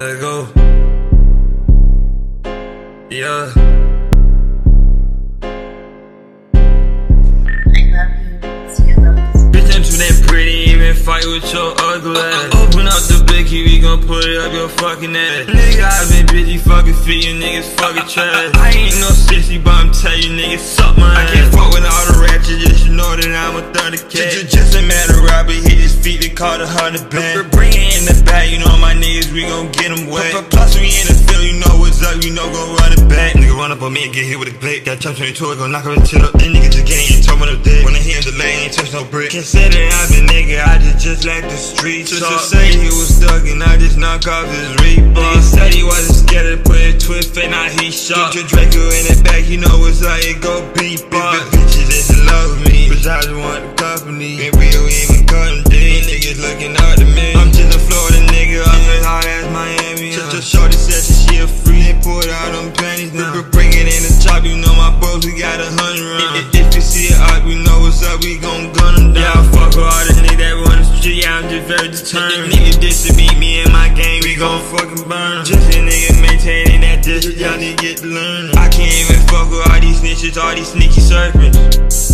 Let's go. Yeah. Bitch, I'm too damn pretty, even fight with your ugly ass. Open up the blicky, we gon' put it up your fucking ass. Nigga, I been busy fucking feet, you niggas fucking trash. I ain't no sissy, but I'm tell you niggas suck my ass. I can't fuck with all the ratchets, just you know that I'm a 30K. Just a matter of robbery, hit his feet, they call it 100 band. Bring it in the back, you know my niggas, we gon' get them wet. Plus we in the field, you know what's up, you know gon' run it back. Nigga run up on me and get hit with a click. Got chump 22, gon' knock him and chill up. Then niggas just getting told me the dick. When I hear him delay, ain't touch no brick. Can't say that I been nigga, I just like the streets. Just say he was stuck and I just knock off his Reebok. Nigga said he wasn't scared to put his twist and now he shot. Get your Draco in the back, you know what's how it go beatbox. Bitches just love me, but I just want the company. And we don't even cut them deep. Niggas looking out to me. I'm just a Florida nigga, I'm as hot as Miami. Just a shorty said that she a free. They pulled out them panties now. Bring it in the chop, you know my bros, we got 100 rounds. If you see it up, you know what's up, we gon' gun them down. Yeah, I fuck with all the niggas that run the street, yeah, I'm just very determined. Niggas diss to beat me in my game, we gon' fucking burn. Just a nigga maintaining that district, y'all need to get to learn. I can't even fuck with all these snitches, all these sneaky serpents.